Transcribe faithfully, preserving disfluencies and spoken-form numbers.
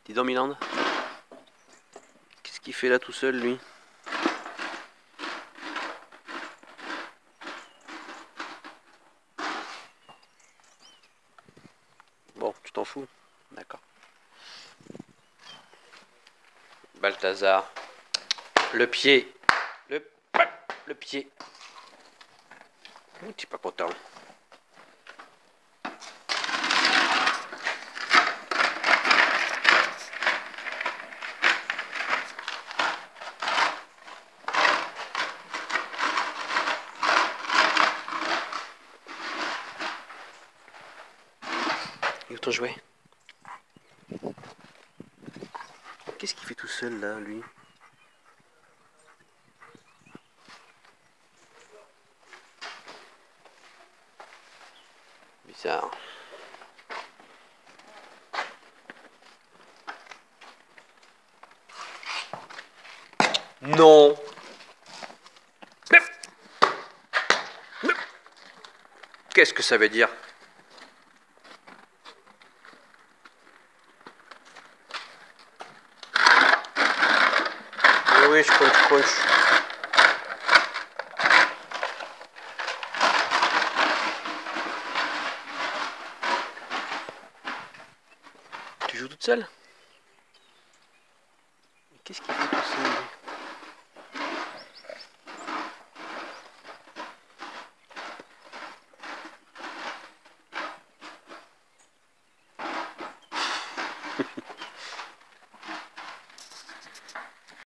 Dis donc, Milan. Qu'est-ce qu'il fait là tout seul, lui? Bon, tu t'en fous? D'accord. Balthazar. Le pied. Le, le pied. Ouh, tu es pas content. Et où ton jouet? Qu'est-ce qu'il fait tout seul là, lui? Bizarre. Non. Qu'est-ce que ça veut dire? Oui, oui, je crunch, crunch. Tu joues toute seule?